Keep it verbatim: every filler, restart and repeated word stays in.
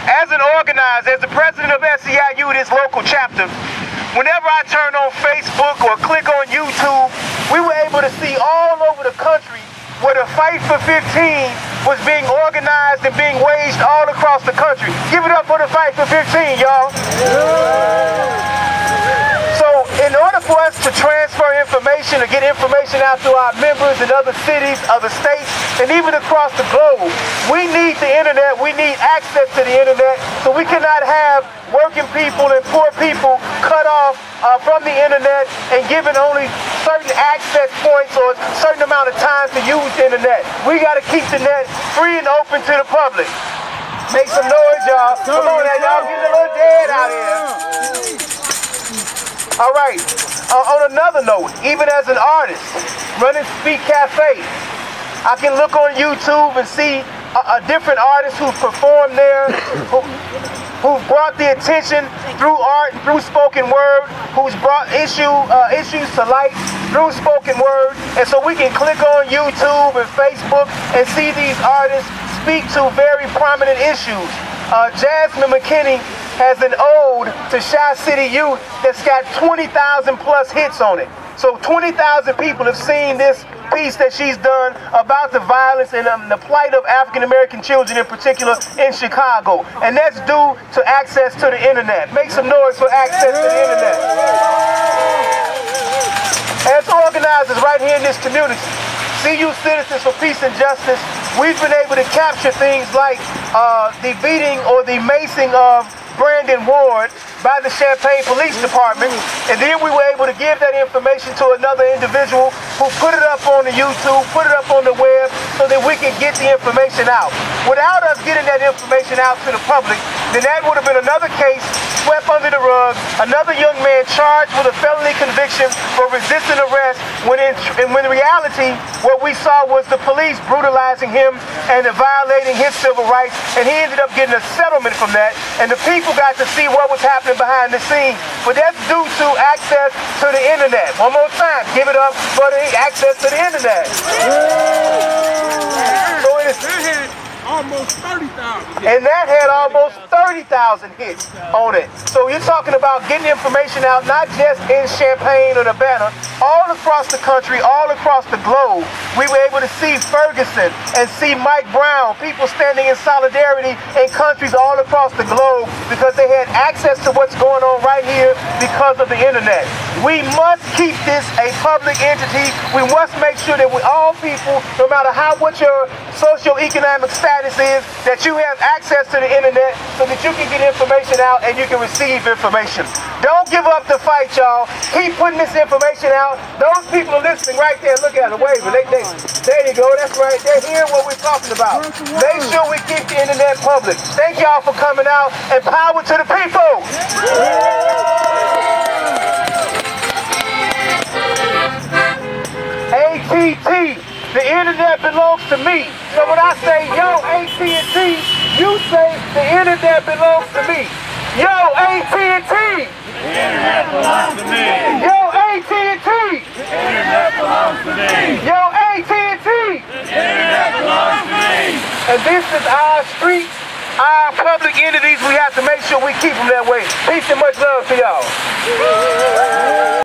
as an organizer, as the president of S E I U, this local chapter, whenever I turn on Facebook or click on YouTube, we were able to see all over the country where the Fight for fifteen was being organized and being waged all across the country. Give it up for the Fight for fifteen, y'all. So in order for us to transfer information, to get information out to our members in other cities, other states, and even across the globe, we need the internet, we need access to the internet, so we cannot have working people and poor people cut off uh, from the internet and given only certain access points or a certain amount of time to use the internet. We got to keep the net free and open to the public. Make some noise, y'all. Come on now, y'all. Get a little dead out here. All right. Uh, on another note, even as an artist running Speak Cafe, I can look on YouTube and see a, a different artists who perform there, who, who've brought the attention through art, through spoken word, who's brought issue uh, issues to light through spoken word. And so we can click on YouTube and Facebook and see these artists speak to very prominent issues. Uh, Jasmine McKinney has an ode to Chi City Youth that's got twenty thousand plus hits on it. So twenty thousand people have seen this piece that she's done about the violence and um, the plight of African American children in particular in Chicago. And that's due to access to the internet. Make some noise for access to the internet. As organizers right here in this community, C U Citizens for Peace and Justice, we've been able to capture things like uh, the beating or the macing of Brandon Ward by the Champaign Police Department, and then we were able to give that information to another individual who put it up on the YouTube, put it up on the web, so that we can get the information out. Without us getting that information out to the public, then that would have been another case swept under the rug, another young man charged with a felony conviction for resisting arrest, when in, and when in reality, what we saw was the police brutalizing him and violating his civil rights, and he ended up getting a settlement from that, and the people got to see what was happening behind the scenes. But that's due to access to the internet. One more time, give it up for the access to the internet. So it is almost thirty thousand. And that had almost thirty thousand hits on it. So you're talking about getting information out not just in Champaign or Urbana, all across the country, all across the globe. We were able to see Ferguson and see Mike Brown, people standing in solidarity in countries all across the globe because they had access to what's going on right here because of the internet. We must keep this a public entity. We must make sure that we all people, no matter how what your socioeconomic status is, that you have access to the internet so that you can get information out and you can receive information. Don't give up the fight, y'all. Keep putting this information out. Those people are listening right there. Look at them, waving. They, they, there you go. That's right. They're hearing what we're talking about. Make sure we keep the internet public. Thank y'all for coming out, and power to the people. A T T, the internet belongs to me. So when I say, yo, A T and T, you say the internet belongs to me. Yo, A T and T. The internet belongs to me. Yo, A T and T. The internet belongs to me. Yo, A T and T. The internet belongs to me. And this is our street, our public entities. We have to make sure we keep them that way. Peace and much love to y'all.